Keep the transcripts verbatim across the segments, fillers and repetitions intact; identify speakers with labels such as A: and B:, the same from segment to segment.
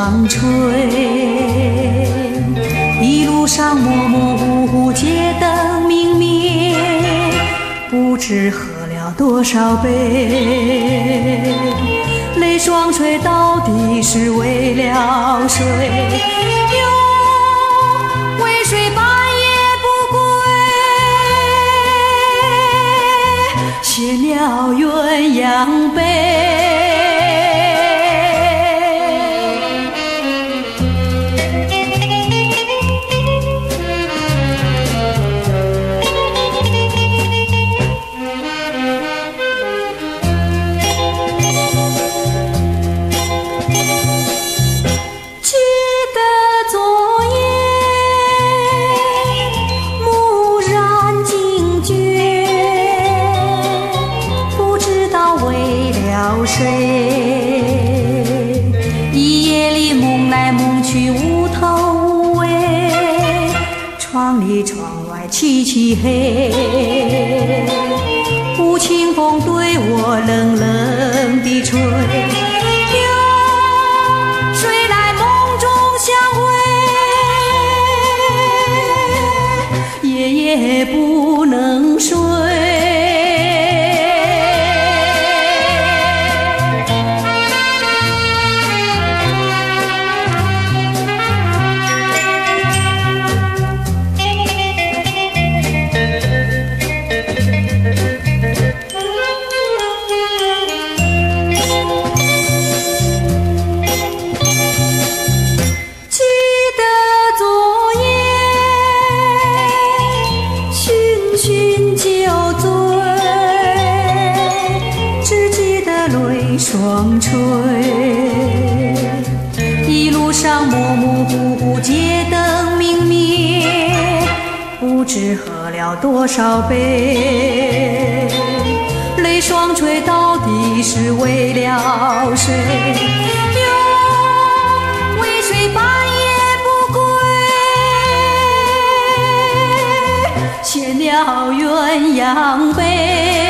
A: 双垂，一路上模模糊糊，街灯明灭，不知喝了多少杯，泪双垂到底是为了谁？又为谁半夜不归，写了鸳鸯杯。一夜里梦来梦去，无头无尾，窗里窗外漆漆黑，无情风对我冷冷地吹，有谁来梦中相会，夜夜不能睡。双垂，一路上模模糊糊，街灯明灭，不知喝了多少杯，泪双垂到底是为了谁？又为谁半夜不归，写了鸳鸯杯。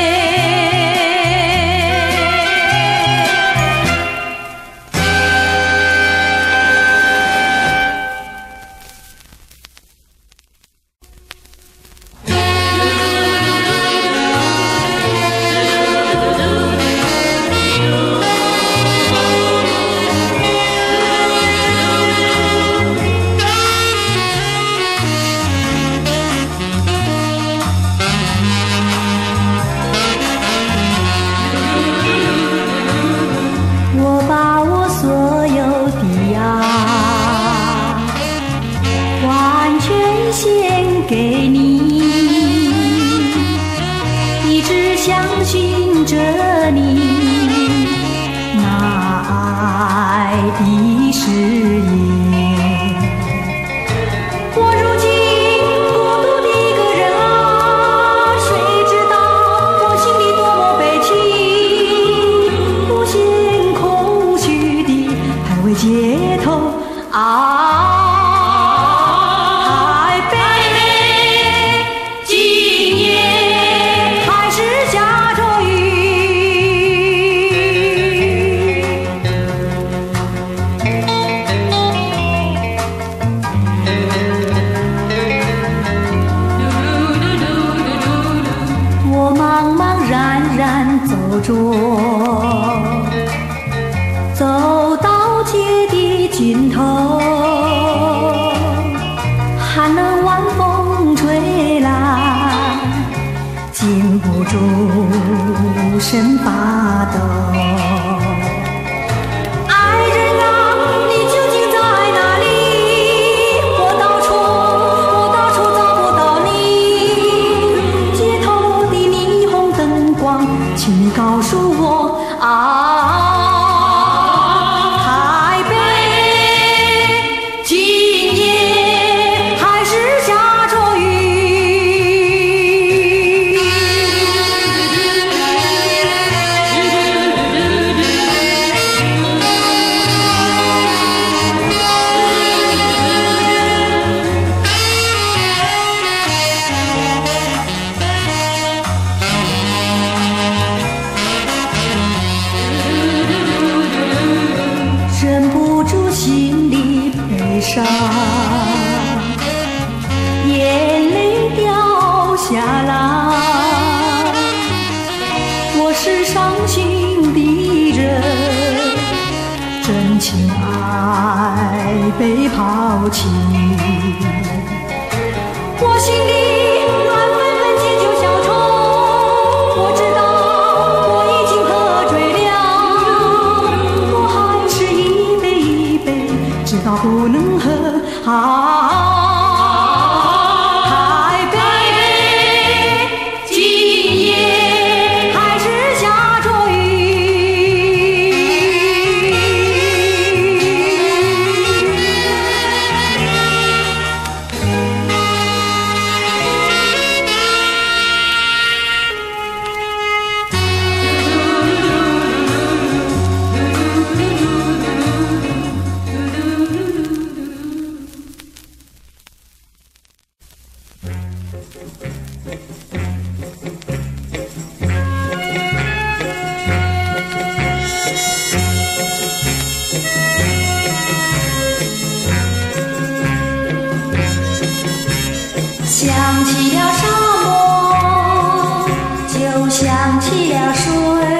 A: 走到街的尽头，寒冷晚风吹来，禁不住身发抖。爱人啊，你究竟在哪里？我到处我到处找不到你。街头的霓虹灯光，请你告诉我啊。 心的人，真情爱被抛弃，我心里乱纷纷结就小愁。我知道我已经喝醉了，我还是一杯一杯，直到不能喝啊。
B: 想起了沙漠，就想起了水；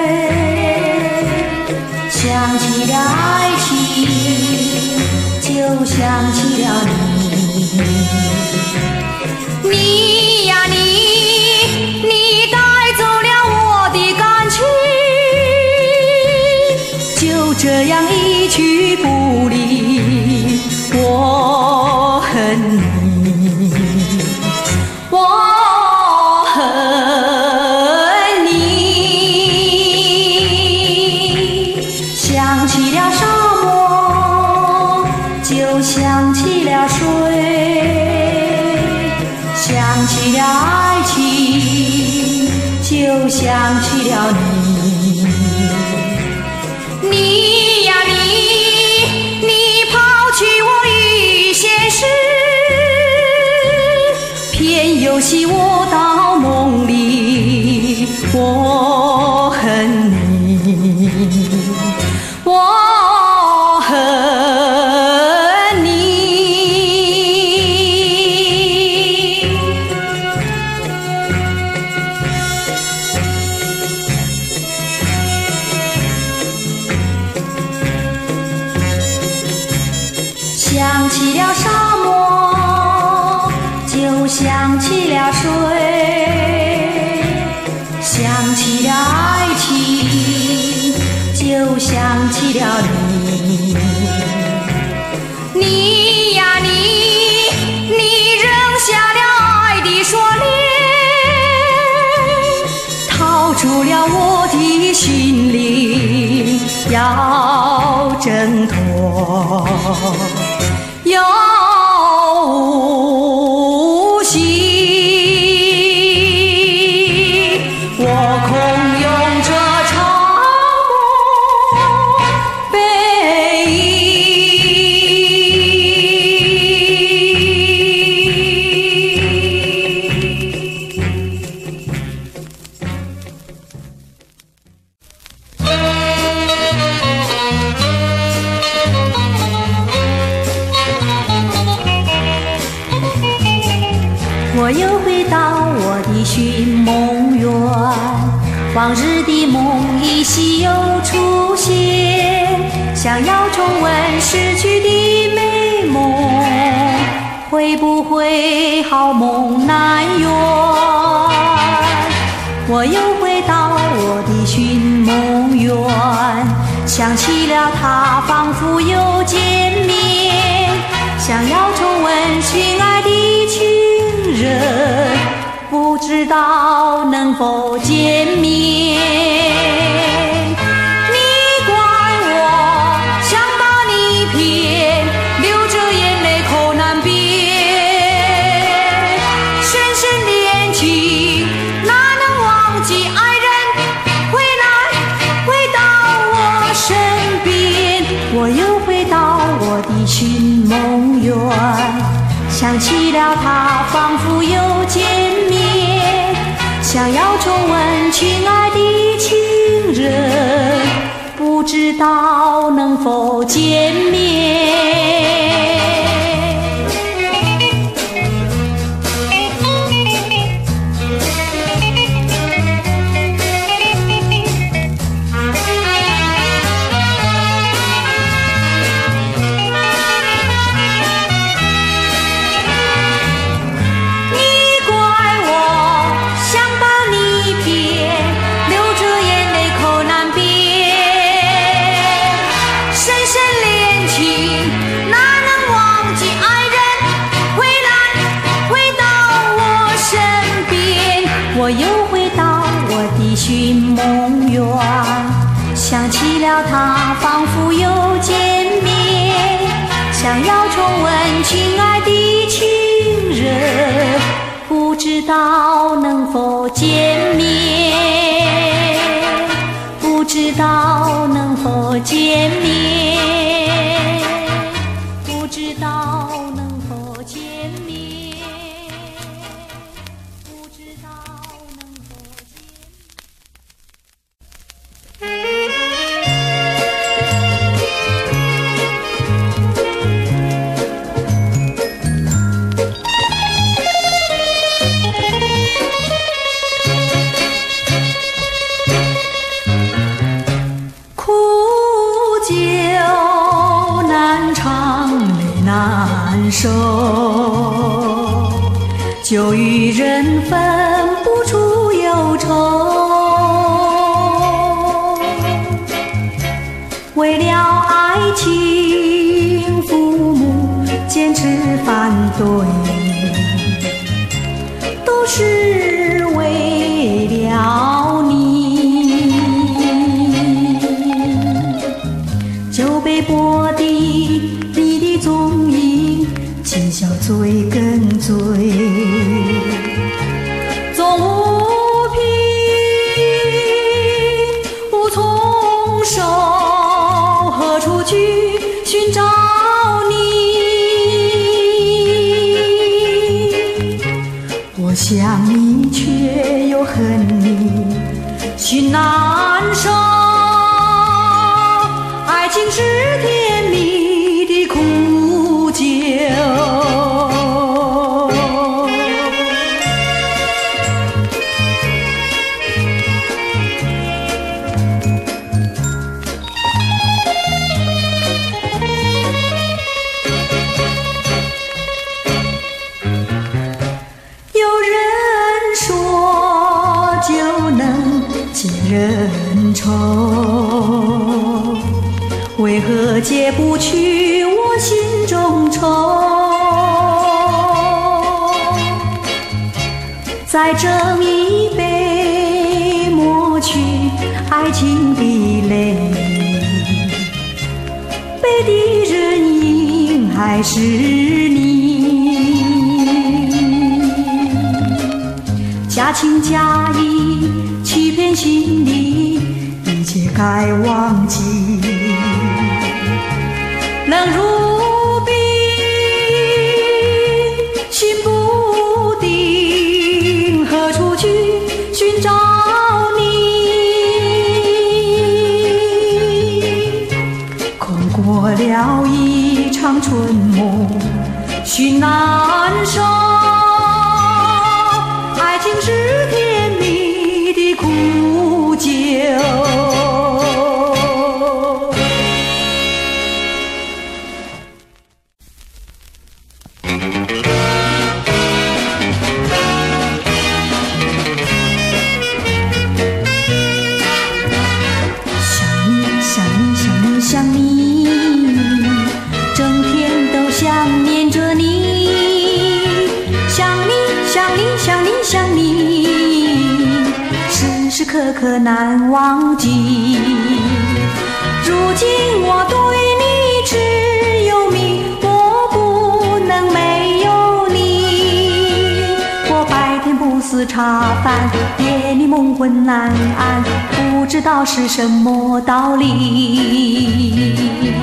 B: 想起了爱情，就想起了你。你呀你，你带走了我的感情，就这样一去不离。我恨你。我恨你，想起了沙漠，就想起了水；想起了爱情，就想起了你。你呀你，你抛弃我于现实，偏又吸我到梦里。我恨你，我恨你。想起了沙漠，就想起了水；想起了爱情，就想起了你。你呀你，你扔下了爱的锁链，逃出了我的心灵，要挣脱又无息。我空拥着长梦背我又回到我的寻梦园，往日的梦依稀又出现，想要重温逝去的美梦，会不会好梦难圆？我又回到我的寻梦园，想起了他，仿佛又见面，想要重温心爱的情人，不知道能否见面。你怪我想把你骗，流着眼泪口难辨，深深恋情哪能忘记爱人，回来回到我身边。我又回到我的寻梦园，想起了他，仿佛又见面，想要重温亲爱的情人，不知道能否见面。 了他，仿佛又见面，想要重温亲爱的情人，不知道能否见面，不知道能否见面，不知道能否见面，不知道能否见面。手就与人分不出忧愁，为了爱情父母坚持反对，都是为了你，就被剥的你的踪影，轻笑追跟追，总无凭无从手，何处去寻找你？我想你却又恨你，心难受，爱情是甜蜜的苦酒。人愁，为何解不去我心中愁？再斟一杯，抹去爱情的泪，背的人影还是你，假情假意欺骗心里，一切该忘记。冷如冰，心不定，何处去寻找你？空过了一场春梦，心难受，爱情是甜蜜的苦酒。时刻刻难忘记，如今我对你只有迷，我不能没有你。我白天不思茶饭，夜里梦魂难安，不知道是什么道理。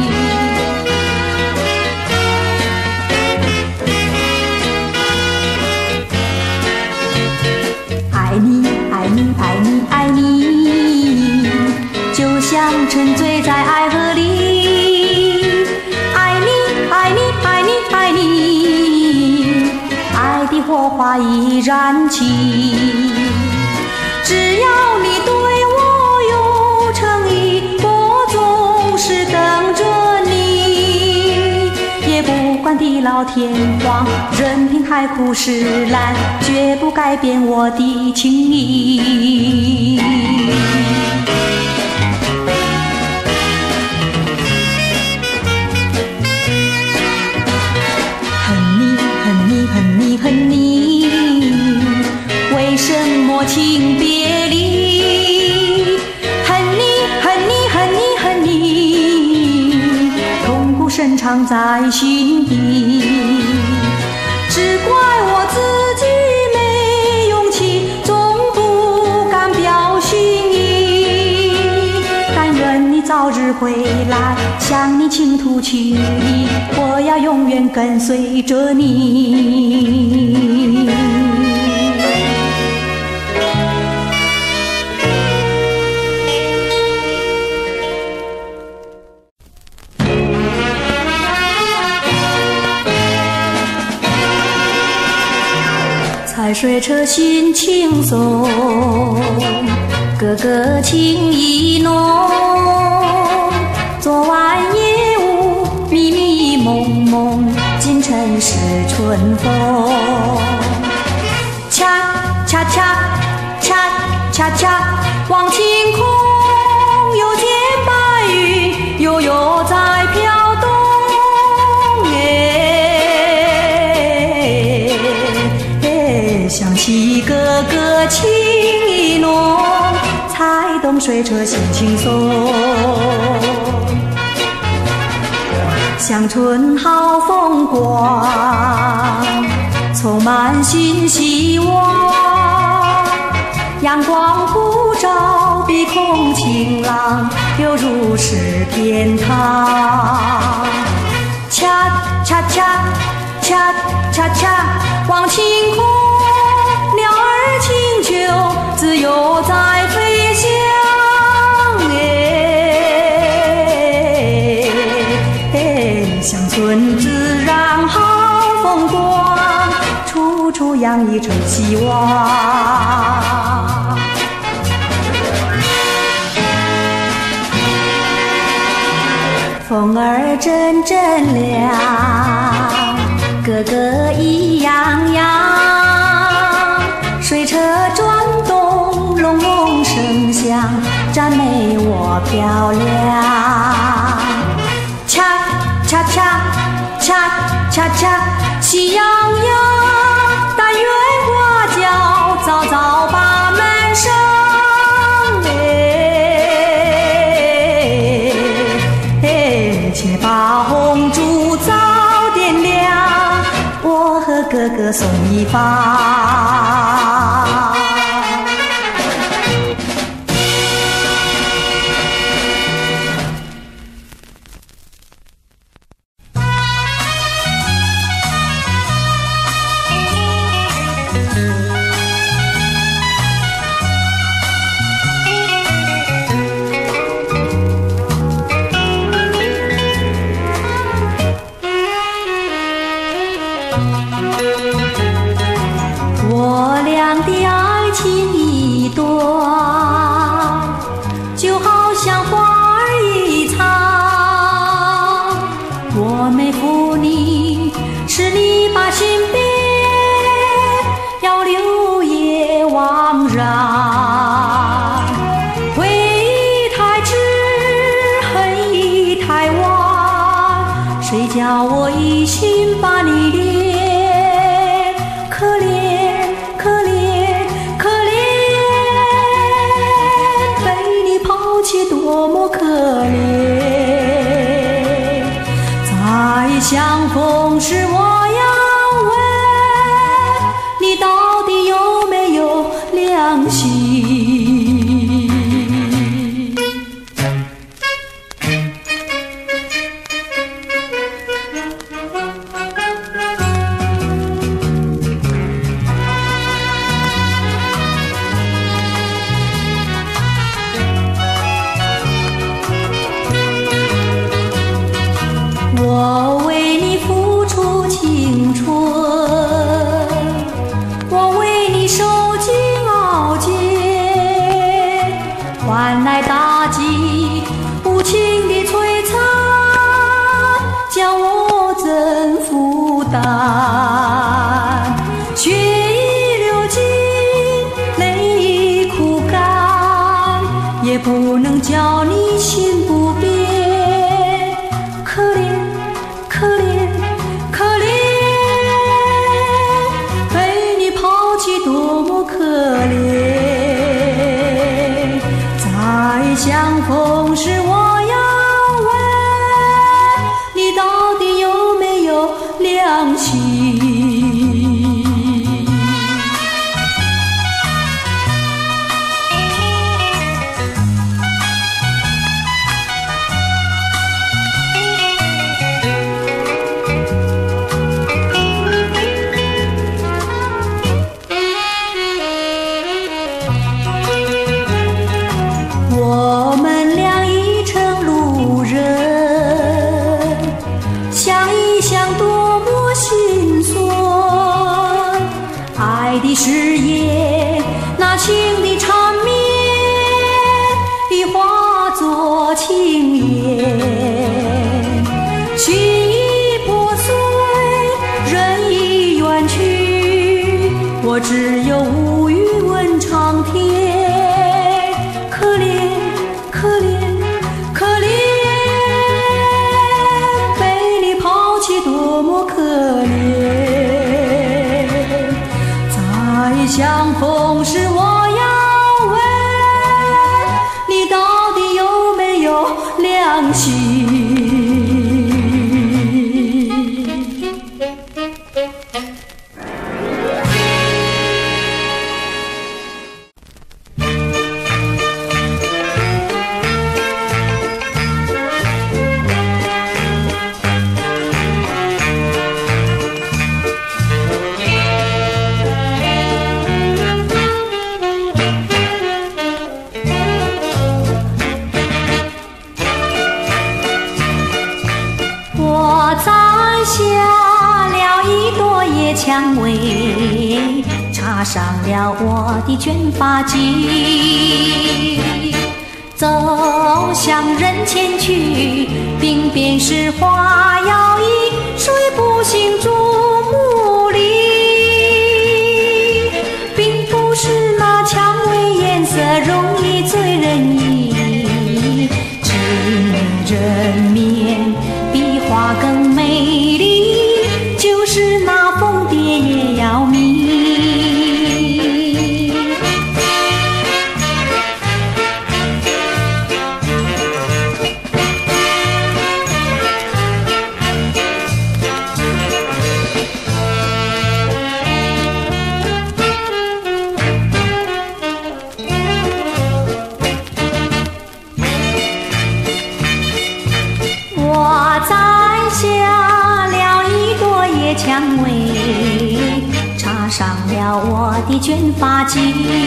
B: 爱你爱你爱你爱你，就像沉醉在爱河里。爱你爱你爱你爱你，爱的火花已燃起。只要你对我有诚意，我总是等着你。也不管地老天荒，任凭海枯石烂，绝不改变我的情谊。恨你恨你恨你恨你，为什么情别离？恨你恨你恨你恨
A: 藏在心底。只怪我自己没勇气，总不敢表心意。但愿你早日回来，向你倾吐情意，我要永远跟随着你。踩水车心轻松，哥哥情意浓。昨晚夜雾迷迷蒙蒙，今晨是春风。恰恰恰恰恰恰，望晴空，又见白云悠悠在飘动。想起哥哥情意浓，才懂水车心轻松。乡村好风光，充满新希望。阳光普照，碧空晴朗，犹如是天堂。恰恰恰恰恰恰，望晴空，鸟儿轻秋，自由在飞翔。哎，乡村自然好风光，处处洋溢着希望。风儿阵阵凉，哥哥意洋洋。水车转动，隆隆声响，赞美我漂亮。恰恰恰恰恰恰，喜洋洋，但愿花轿早早把门上。哎哎，且把红烛早点亮，我和哥哥送一方。我俩的爱情一段，就好像花儿一场。我没负你，是你把心变，要留夜惘然。回忆太迟，恨意太晚，谁叫我一心把你恋？可怜可怜可怜，被你抛弃多么可怜。再相逢时我要问，你到底有没有良心？我为你付出青春，我为你受尽熬煎，换来打击无情的摧残，叫我怎负担？血已流尽，泪已枯干，也不能叫你心不变。可怜可怜可怜，被你抛弃多么可怜。再相逢时我要问，你到朵野蔷薇，插上了我的卷发髻。走向人前去，鬓边是花摇曳，谁不醒注目礼？并不是那蔷薇颜色容易醉人意，只人面比花更美丽，就是那凤蝶也要迷。蔷薇插上了我的卷发髻，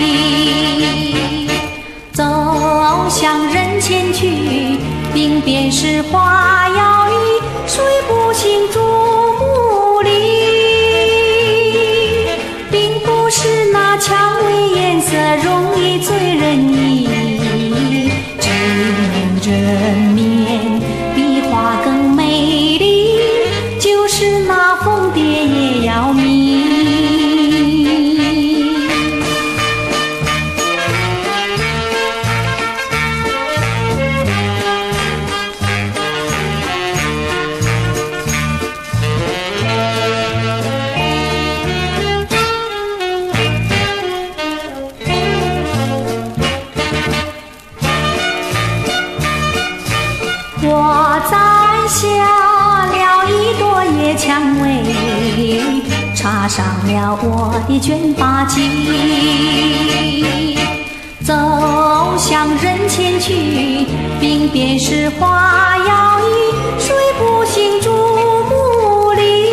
A: 走向人前去，鬓边是花摇曳，谁不醒注目礼？并不是那蔷薇颜色容易醉人意，只能人面比花更美丽，就是那凤蝶也要迷。我摘下了一朵野蔷薇，插上了我的卷发髻，走向人前去，鬓边是花摇曳，谁不醒注目礼？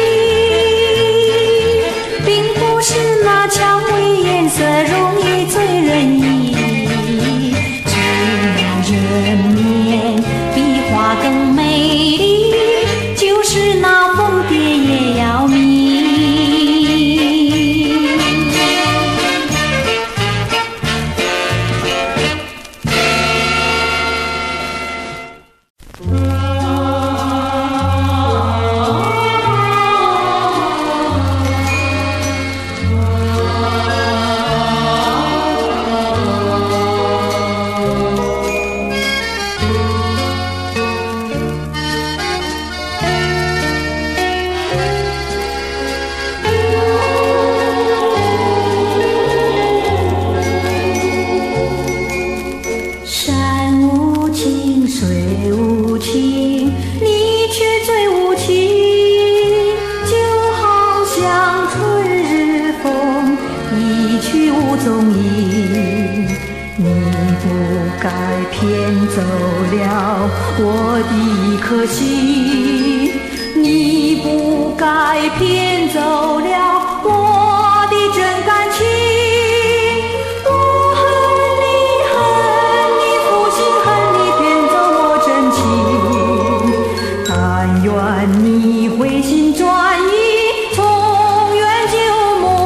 A: 并不是那蔷薇颜色容易醉人意，只能人面比花更美丽，就是那凤蝶也要迷。我的一颗心，你不该骗走了我的真感情。我恨你，恨你，负心恨你，骗走我真情。但愿你回心转意，重圆旧梦。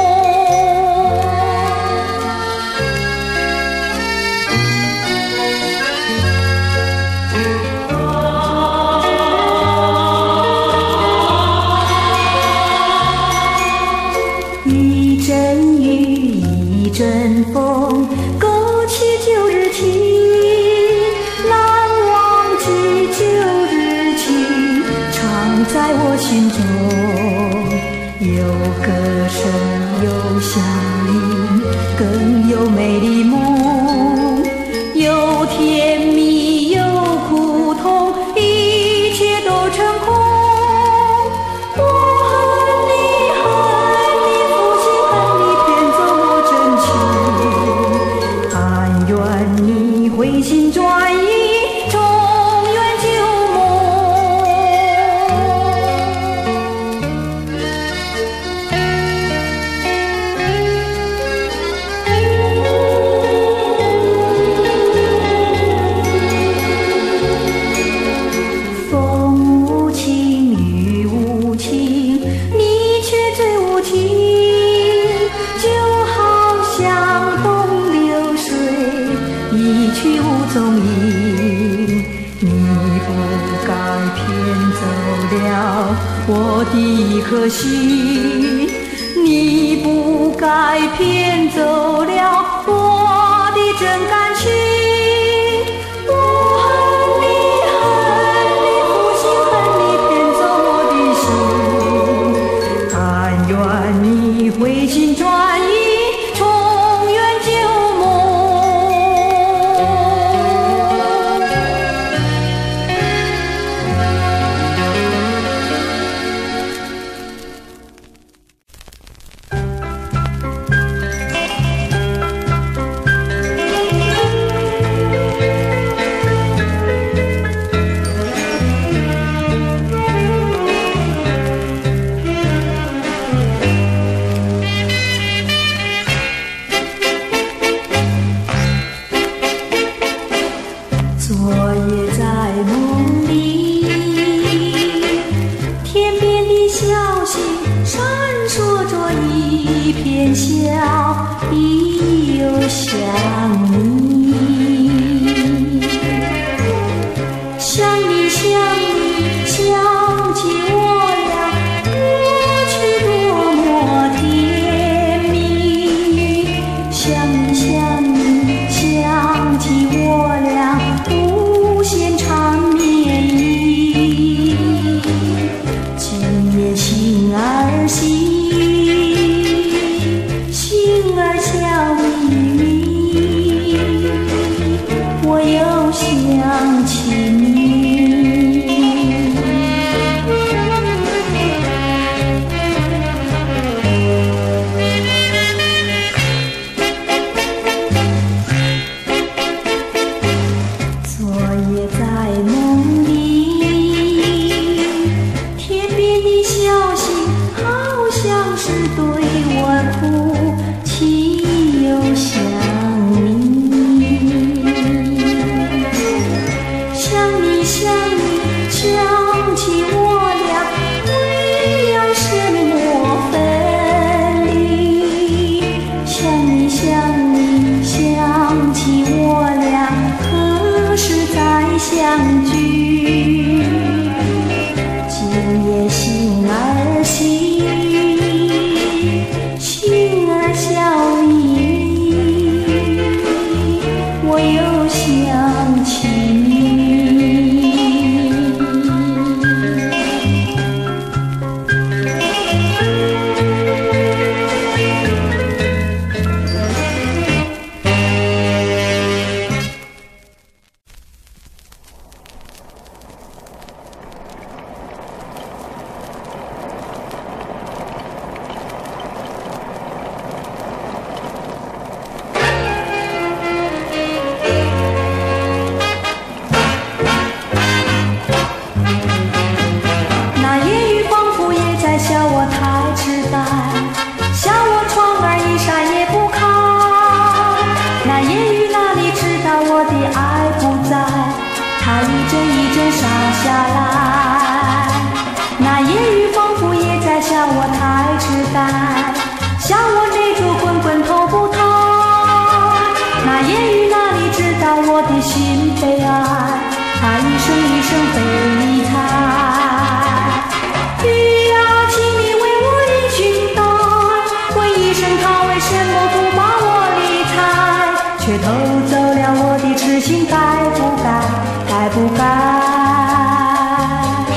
A: 一阵风勾起旧日情，难忘记旧日情，常在我心中。有歌声，有响铃，更有美丽梦。有甜蜜，有苦痛，一切都成空。回心转意，重圆旧梦。 我的一颗心，你不该骗走了我的真感情。我恨你，恨你，负心恨你，骗走我的心。但愿你回心转意，重圆旧梦。
B: 该不该？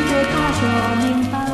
A: 就他说明白。